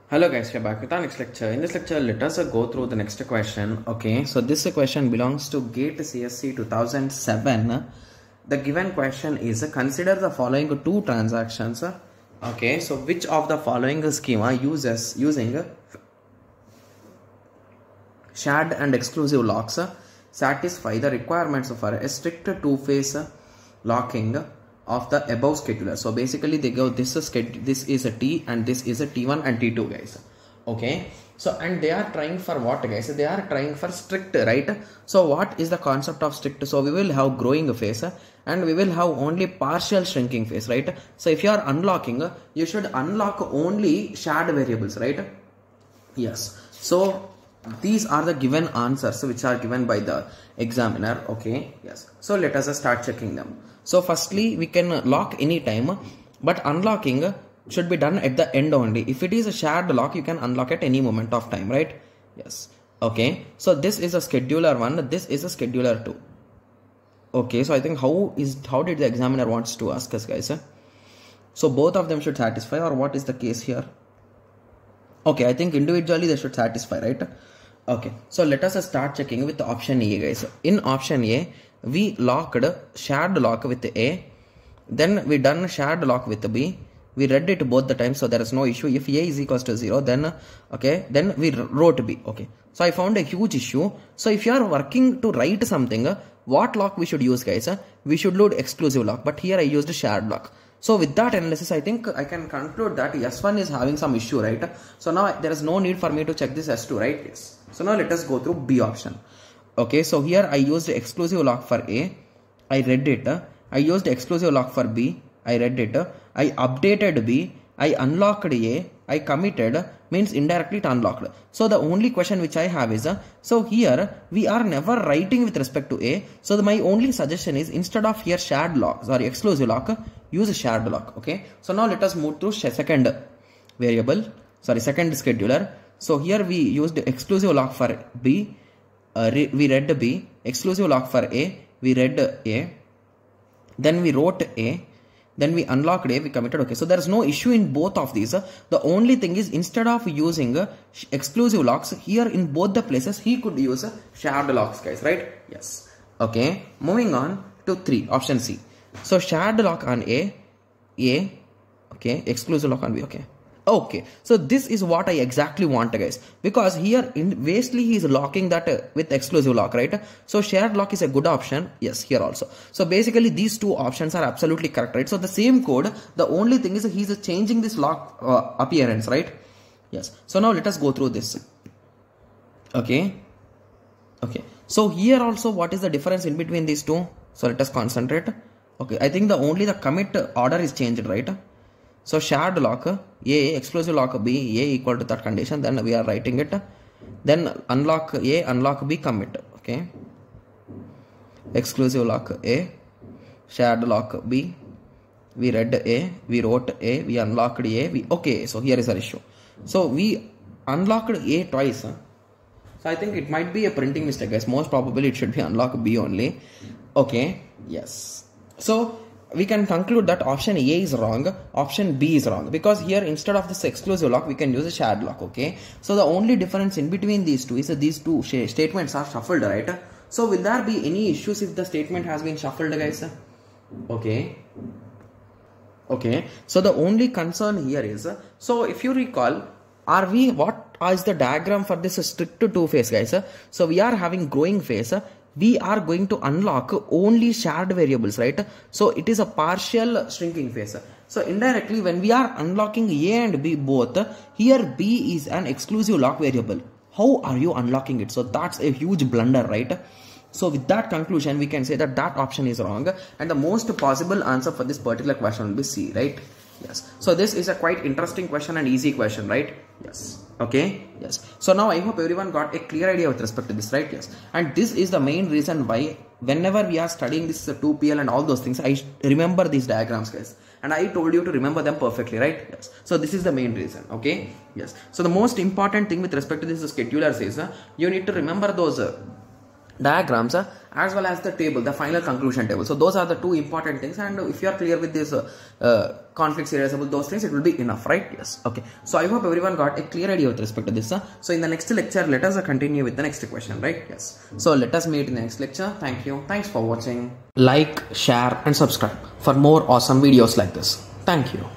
Hello guys, we're back with our next lecture. In this lecture, let us go through the next question. Okay, so this question belongs to GATE CSC 2007. The given question is consider the following two transactions. Okay, so which of the following schema uses using shared and exclusive locks satisfy the requirements for a strict two-phase locking of the above scheduler. So basically they go this is a T and this is a T1 and T2 guys. Okay, so and they are trying for what guys? They are trying for strict, right? So what is the concept of strict? So we will have growing phase and we will have only partial shrinking phase, right? So if you are unlocking, you should unlock only shared variables, right? Yes. So these are the given answers which are given by the examiner. Okay, yes. So let us start checking them. So firstly, we can lock any time, but unlocking should be done at the end only. If it is a shared lock, you can unlock at any moment of time, right? Yes. Okay. So this is a scheduler 1. This is a scheduler 2. Okay. So I think how did the examiner wants to ask us, guys? So both of them should satisfy, or what is the case here? Okay, I think individually they should satisfy, right? Okay, so let us start checking with option A, guys. In option A, we locked shared lock with A, then we done shared lock with B. We read it both the times, so there is no issue. If A is equals to 0, then okay, then we wrote B. Okay, so I found a huge issue. So if you are working to write something, what lock we should use, guys? We should load exclusive lock, but here I used shared lock. So with that analysis, I think I can conclude that S1 is having some issue, right? So now there is no need for me to check this S2, right? Yes. So now let us go through B option. Okay, so here I used exclusive lock for A. I read it. I used exclusive lock for B. I read it. I updated B. I unlocked A. I committed, means indirectly it unlocked. So the only question which I have is, so here we are never writing with respect to A. So my only suggestion is, instead of here shared lock, sorry, exclusive lock, use a shared lock. Okay. So now let us move to second variable, sorry, second scheduler. So here we used exclusive lock for B. We read B. Exclusive lock for A. We read A. Then we wrote A. Then we unlocked A, we committed. Okay, so there is no issue in both of these. The only thing is, instead of using exclusive locks, here in both the places, he could use shared locks, guys, right? Yes. Okay, moving on to 3, option C. So shared lock on A, okay, exclusive lock on B, okay. Okay, so this is what I exactly want, guys, because here in vastly he is locking that with exclusive lock, right? So shared lock is a good option. Yes, here also. So basically these two options are absolutely correct, right? So the same code, the only thing is he's changing this lock appearance, right? Yes. So now let us go through this. Okay. Okay. So here also, what is the difference in between these two? So let us concentrate. Okay, I think the commit order is changed, right? So shared lock A, exclusive lock B, A equal to that condition, then we are writing it. Then unlock A, unlock B, commit. Okay. Exclusive lock A, shared lock B, we read A, we wrote A, we unlocked A, okay, so here is our issue. So we unlocked A twice. So I think it might be a printing mistake, guys. Most probably it should be unlock B only. Okay, yes. So we can conclude that option A is wrong, option B is wrong, because here instead of this exclusive lock we can use a shared lock. Okay, so the only difference in between these two is that these two statements are shuffled, right? So will there be any issues if the statement has been shuffled, guys? Okay, so the only concern here is, so if you recall, what is the diagram for this strict two-phase, guys? So we are having growing phase. We are going to unlock only shared variables, right? So it is a partial shrinking phase. So indirectly, when we are unlocking A and B both, here B is an exclusive lock variable. How are you unlocking it? So that's a huge blunder, right? So with that conclusion, we can say that that option is wrong, and the most possible answer for this particular question will be C, right? Yes. So this is a quite interesting question and easy question, right? Yes. Okay. Yes. So now I hope everyone got a clear idea with respect to this, right? Yes. And this is the main reason why whenever we are studying this 2PL and all those things, I remember these diagrams, guys. And I told you to remember them perfectly, right? Yes. So this is the main reason. Okay. Yes. So the most important thing with respect to this schedulers is you need to remember those diagrams as well as the table, the final conclusion table. So those are the two important things, and if you are clear with this conflicts, irreducible, those things, it will be enough, right? Yes. Okay, so I hope everyone got a clear idea with respect to this. So in the next lecture, let us continue with the next question, right? Yes, so let us meet in the next lecture. Thank you, thanks for watching. Like, share and subscribe for more awesome videos like this. Thank you.